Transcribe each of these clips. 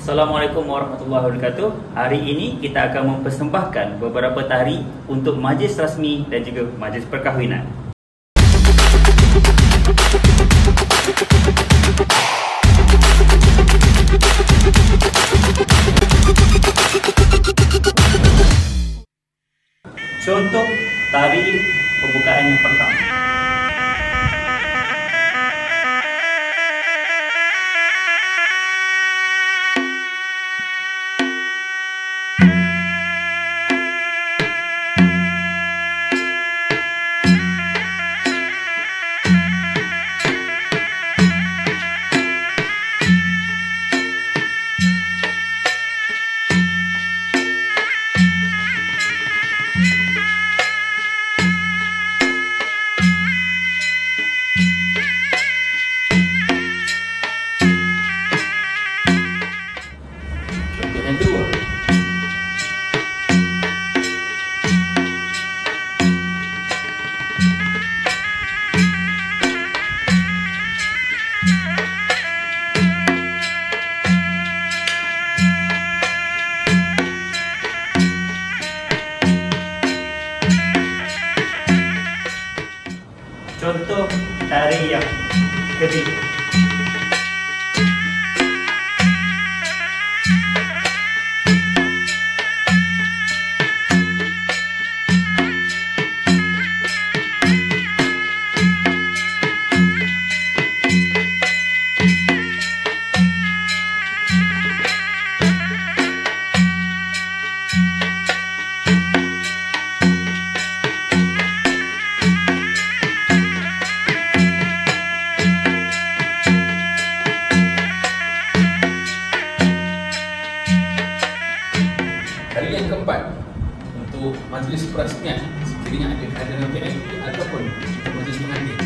Assalamualaikum warahmatullahi wabarakatuh. Hari ini kita akan mempersembahkan beberapa tari untuk majlis rasmi dan juga majlis perkahwinan. Contoh tari pembukaan yang pertama. Yang kedua, contoh tari yang ketiga. Tari yang keempat, untuk majlis perasmian, sekiranya ada kehadiran VIP ataupun majlis pengantin.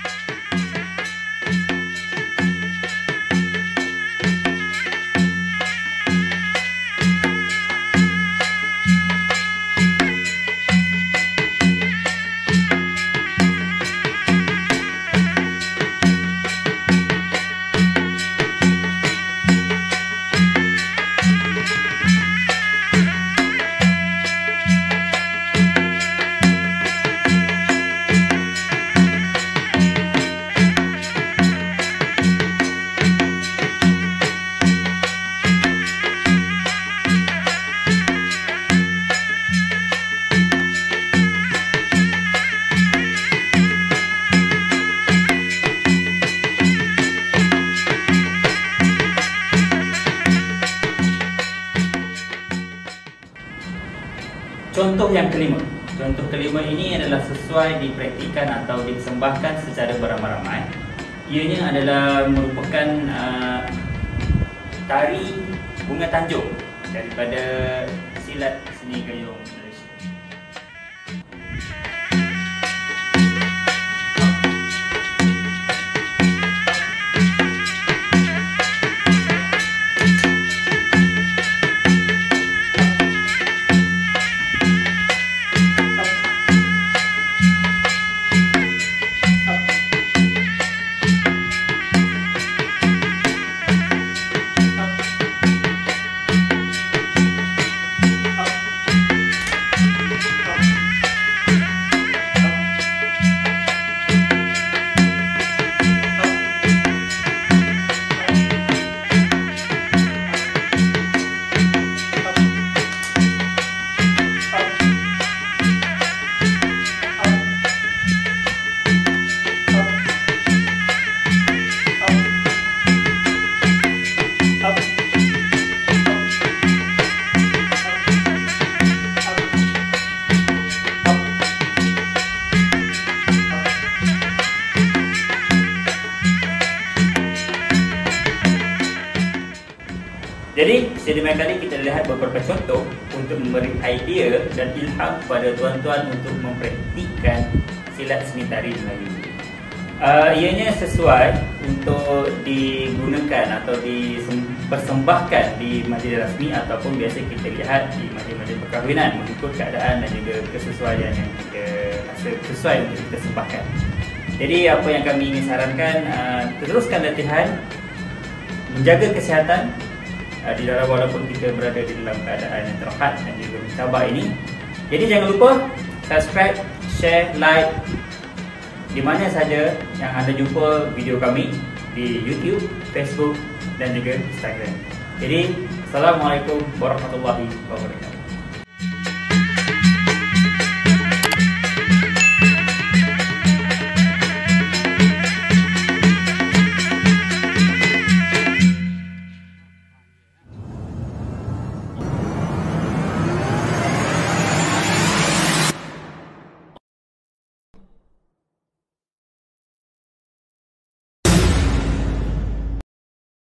Contoh yang kelima. Contoh kelima ini adalah sesuai dipraktikkan atau dipersembahkan secara beramai-ramai. Ianya adalah merupakan tari bunga tanjung daripada silat seni gayung Malaysia. Jadi, sedemikian kali kita lihat beberapa contoh untuk memberi idea dan ilham kepada tuan-tuan untuk mempraktikkan silat seni tari Melayu. Ianya sesuai untuk digunakan atau dipersembahkan di majlis rasmi ataupun biasa kita lihat di majlis-majlis perkahwinan mengikut keadaan dan juga kesesuaian yang kita rasa sesuai untuk kita sembahkan. Jadi apa yang kami ingin sarankan, teruskan latihan, menjaga kesihatan, di dalam, walaupun kita berada di dalam keadaan yang terhad dan juga mencabar ini. Jadi jangan lupa subscribe, share, like di mana saja yang anda jumpa video kami, di YouTube, Facebook dan juga Instagram. Jadi Assalamualaikum warahmatullahi wabarakatuh.